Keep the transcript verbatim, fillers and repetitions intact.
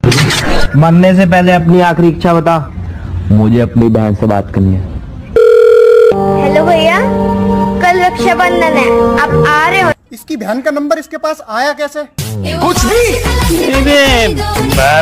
मरने से पहले अपनी आखिरी इच्छा बता। मुझे अपनी बहन से बात करनी है। हेलो भैया, कल रक्षाबंधन है, आप आ रहे हो? इसकी बहन का नंबर इसके पास आया कैसे? कुछ भी मैं